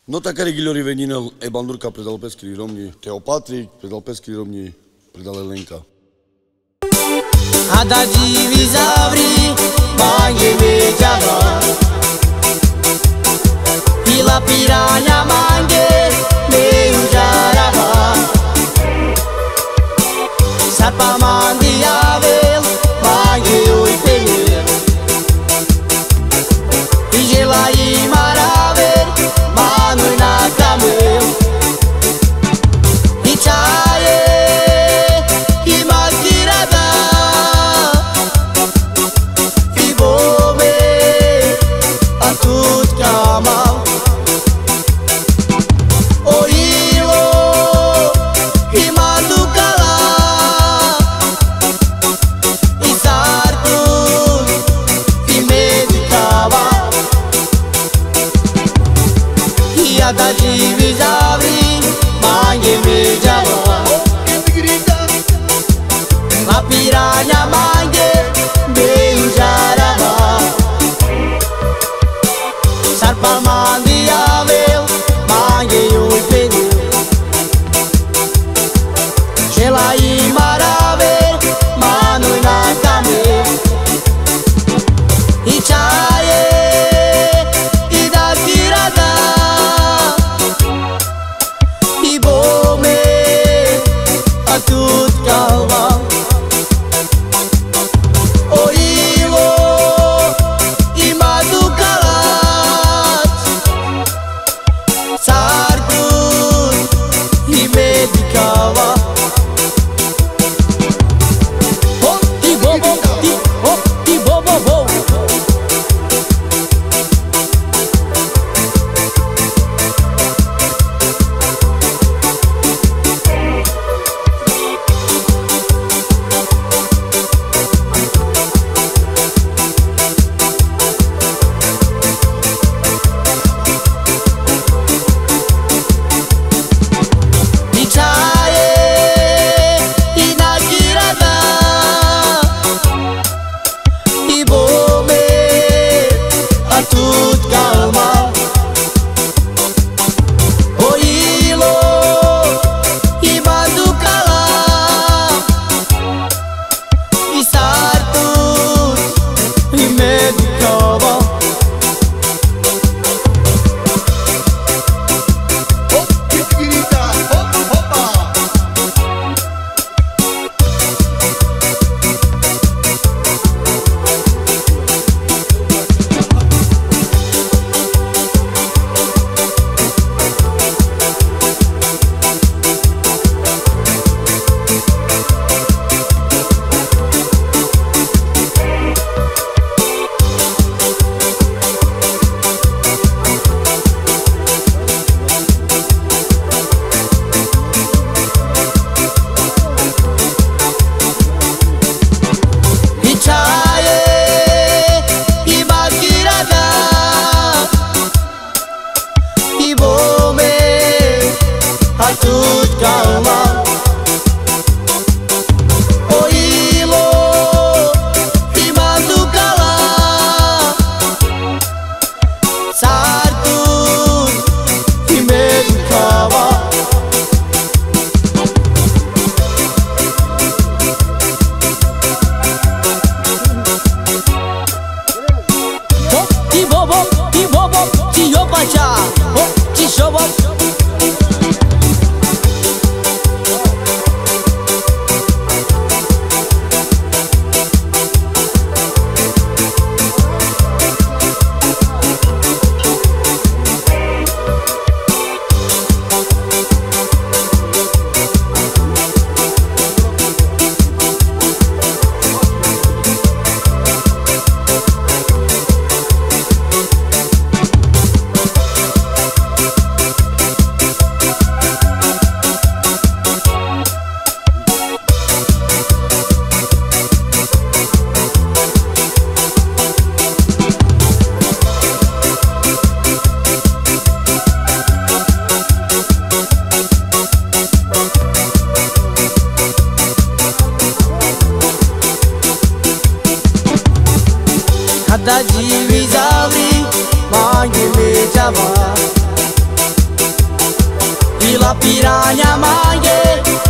Nota care Ghigliori Venina e bandurka predal Peskri Romni Teo Patrik, predal Peskri Romni predal Elenka. Adagi vizavri mange mejava Pila piranha mange meio jarava Sarpa mandiavel mange oi pele Igela e maraver manu na camel Ichaye da divizavri mange mejava La piranha mange meio jarava Sarpa mandiavel mange oi pneu Gela e maraver manu na camel Ichaye tut calma O ilo I madu calat Sartut I medicava Oh, ti bobo, ti, oh, ti bobo, bo tut calma O ilo I madu calat I sartut I medicava Oh, che grita, oh, opa tut calma O ilo I madu calat Sartut I medicava Oh, ti bobo, ti yopacha Oh, ti shobo da divizavri mange mejava la piranha maie